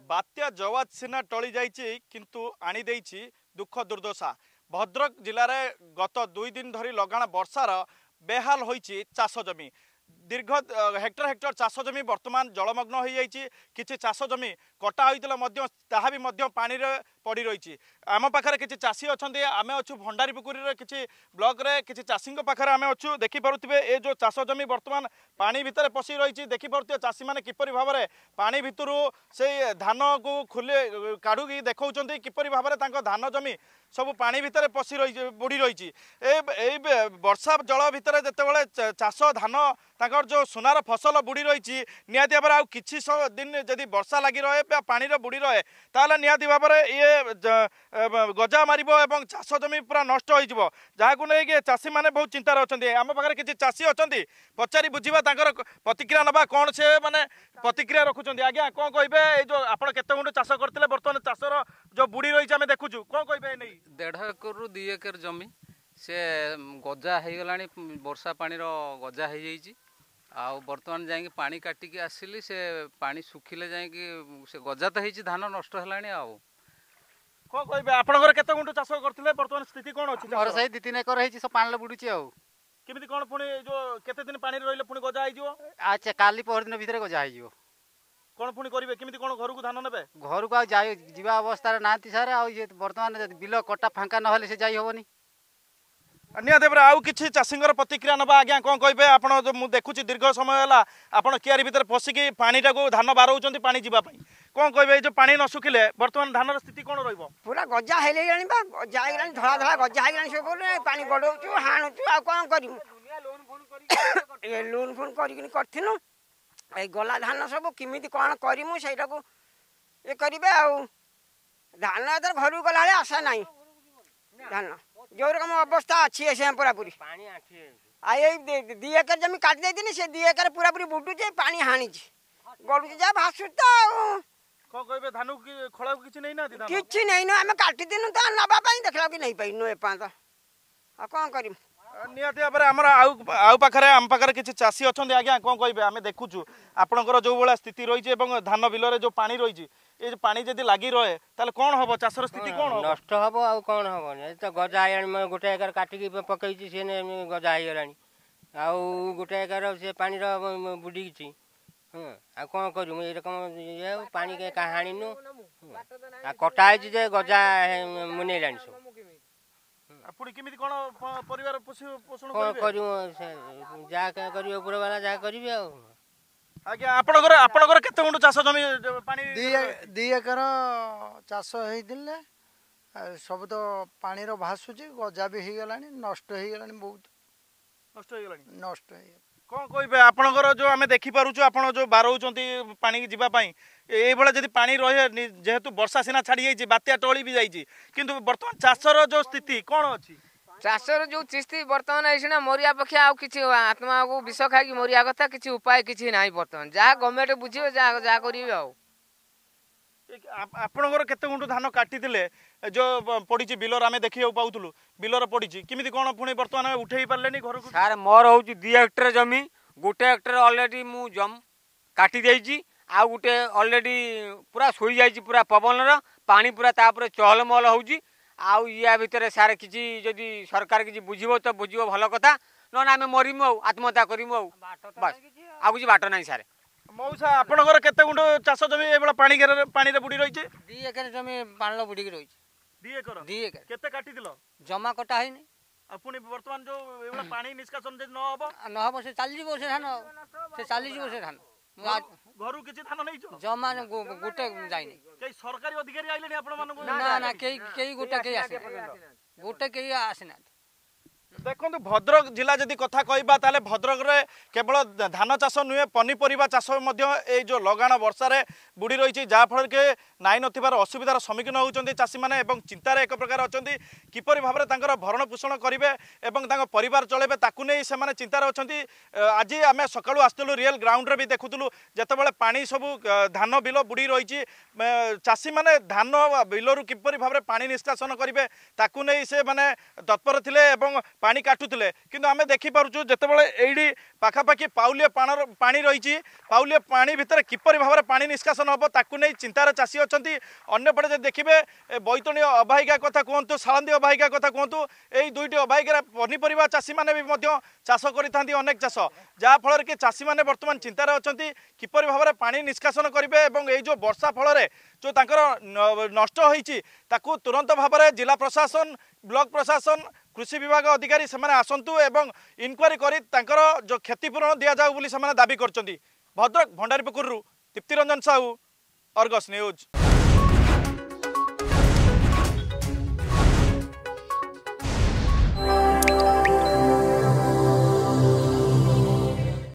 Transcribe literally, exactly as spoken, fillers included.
बात्या जवाद सिना टली जाइछि किंतु आनी देइछि दुख दुर्दशा। भद्रक जिले में गत दुई दिन धरी लगाण वर्षार बेहाल होइछि चाष जमी। दीर्घ हेक्टर हेक्टर चाष जमी वर्तमान जलमग्न हो जाइछि। किछि चाष जमी कटा होइतिला मध्य ताहा भी मध्य पानी रे पड़ी रहिछि। आम पाखरे किछि चाषी अछन्ते। आमे अछु भंडारीपुकुरी रे किछि ब्लॉक रे किछि चाषीଙ୍କ पाखरे आमे अछु। देखि पारुथिबे ए जो चाष जमी वर्तमान पानी भितर पसी रहिछि। देखि पारुथिबे चाषी माने किपरि भाबरे पानी भितरु से धान को खुले काढुकी देखौचन्ते किपरि भाबरे तांको धान जमी सब पानी भितर पसी रही बुड़ी रही। ए वर्षा जल भितर जितेबाला चाष धान तांकर जो सुनार फसल बुड़ी रही निहाती भाव आउ किछि दिन जदि वर्षा लगी रहे पानी बुड़ी रहे ताले निहाती भाव ये गजा मारिबो एवं चाष जमी पूरा नष्ट हो जहां नहीं चाषी मैंने बहुत चिंतार अच्छा। आम पाखे किसी चाषी अच्छा पचारि बुझा तांकर प्रतिक्रिया नवा कौन से माने प्रतिक्रिया रखुच्च। आज्ञा कौन कहे जो आप केते गुंठ चाष करते बर्तमान चाषर जो बुड़ी रही आम देखुचु कौन कहे नहीं देढ़ एकर रु दुई एकर जमी से गजा हो गला वर्षा पानी गजा हो जाइए। आउ बर्तमान जाइए पानी काटिकी आसिली से पानी सुखिले जाइए से गजा तो होती धान नष्ट है। आउ कौन कहे आपंकर केते गुंठ चाष करते बर्तमान स्थिति कौन अच्छी मोर सही दी तीन एकर है सब पानी बुड़ी आउ केमिति कौन पुणी जो केते दिन पानी रहिले पुणी गजा हो अच्छा काली पहर दिन भितर गजा हो कौन पुणी करेंगे केमिति कौन घर को धान नेबे घर को जा अवस्था ना सारे आ बर्तमान बिल कटा फांका ना से जाई होबनी। निहाती भाव आउ किछि चाषींकर प्रतिक्रिया नबा। आज्ञा कौन कहे आपन जो मु देखुछि दीर्घ समय है आपन कियारी भितर पसिकी पानीटा को धान बारौचंती पानी जीवा पई कौन कहे जो पानी न सुखिले बर्तमान धानर स्थिति कौन रहिबो पूरा गजा हेले गलानी बा गजा हे गलानी धळा धळा गजा हे गलानी से बोले पानी गडौचु हाणुचु आ कोन करिमु ए लोन फोन करिकनी करथिनु ए गला धान सब किमिति कोन करिमु सेटा को ए करिबे आ धान एतर घर गला ले आशा नाही। धान जो रकम अवस्था अच्छी है पूरा पूरी आई दी एकर जमी काट देती से दी एकर पूरा पूरी बुटुचे पानी हाणी गड़ुचे जा भासु तो कौन कहे धान की खड़ा किछि नहीं ना किछि नहीं न हम काटी दिनु तो नबा पई देखला कि नहीं पई नो एपांत आ कोन करिम। निहाती भाव आमर आउ आउ पाखरे आम पाखरे किछि चाषी अछन्ते। आज्ञा कौन कहे आम देखुचु आपणकर जो भाया स्थिति रही धान बिलरे जो पानी रही ये पानी जदि लगी रहे ताले कौन हम चाषर स्थिति कौन नष्ट हम आउ कौन हम तो गजा है गोटे एकर काटिकी पकई सी गजा हो गला आउ गोटे एकर से पानी बुड़ी आ कौन करूँ ये रकम ये पानी के हाणीनु आ कटा जे गजा मुनेला सब पुणी केमिति कोन परिवार पोषण कौन करूँ जहाँ क्या करी ऊपर वाला जहाँ करी आ आज्ञा आपणकर आपणकर केते गुंठ चाष जमी पानी दी एकर चाष होइतिले सब तो पानी रो भासुची गजा भी हो गलानी नष्ट हो गलानी बहुत नष्ट हो गलानी नष्ट हो कौन कहे आपणकर जो आम देखि पारुछु आपण जो बारौचंती पानी जीवा पई ए बेला जदि पानी रहे जेहेतु वर्षा सीना छाड़ी जाइए बात्या टली भी जाइए किंतु वर्तमान चाषर जो स्थिति कौन अच्छी चाषर जो स्थिति बर्तमान ऐसा मरिया पक्षे आउ किछि आत्मा को विष खाई मरिया कथा किछि उपाय किछि नाही। बर्तमान जहाँ गवर्नमेंट बुझे जहाँ जहाँ करिवे आउ आपणकर केते गुंठ धान काटी जो पड़ी बिलर आम देखा पाऊलु बिलर पड़ी किमिति कौन पुणी बर्तमान उठे पारे घर को सार मोर हूँ दी हेक्टर जमी गोटे हेक्टर अलरेडी मु जम काटी देइछि आ गोटे अलरेडी पूरा सोई जाइछि पूरा पवन पानी पूरा तापर चहल महल होउछि आउ या भितर सार किछि जदि सरकार किछि बुझिबो तो बुझिबो भल कथा न आम मरिमु आ आत्महत्या करिमु आ बस आ किछि बाट नाही सार। मौसा आपणकर केते गुंठ चाष जमी एबेला पानी गेर पानी रे बुडी रहिছে दी एकर जमी पानी बुडी के रहिছে दी एकर दी एकर केते काटी दिलो जमा कटा हैनी आ पुनी वर्तमान जो एबेला पानी निष्कासन जे न होबो न होबो से चाली जीवो से धान से चाली जीवो से धान घरु किछि धान नै छ जमा गोटे जाइनी के सरकारी अधिकारी आइले आपण मानको ना ना केई केई गोटे केई आसे गोटे केई आसे ना। देखो भद्रक जिला जदि कथा कहबा ताले भद्रक रे केवल धान चाष नुहे पनीपरिया चाष जो लगाण वर्षा रे बुड़ी रही जहाँ फल के नाई नथिबार असुविधार सम्मुखीन होउचंती चाषी माने एवं चिंतार एक प्रकार अछंती किपरि भाबरे तांकर भरण पोषण करिवे एवं तांकर परिवार चलेबे ताकु नै से माने चिंतार अछंती। आज आमे सकाळु आस्तलु रियल ग्राउंड रे भी देखुतलु जेतेबेले पानी सब धान बिल बुड़ी रही चाषी माने धान बिलरु किपरि भाबरे पानी निष्कासन करिवे ताकु नै से माने तत्पर थिले एवं पानी काटुले किंतु आमे देखि पारुछु जेतेबेले एडी पाखापाखि पाउलिया पाणर पानी रही पाउलिया पानी भितर किपरि भाव पानी निष्कासन हम ताकू नहीं चिंतार चाषी अच्छा अंपटे जब देखिए बैतणी अबाहिका कथा कहतु शालंदी अबाहिका कथा कहतु यही दुईटी अबाहिकार पनीपरिया चाषी मैंने भी चाष करते अनेक चाष जहाँफल कि चाषी मैंने बर्तमान चिंतार अच्छा किपरि भाव पानी निष्कासन करेंगे और ये जो वर्षा फल जो तांकर नष्ट होईची ताकू तुरंत भाव में जिला प्रशासन ब्लॉक प्रशासन कृषि विभाग अधिकारी से आसतु एवं इनक्वारी करी तांकर जो क्षतिपूरण दि जाऊ बोली से दाबी करछंती। भद्रक भंडारीपुकुरु दीप्तिरंजन साहू, अर्गस न्यूज।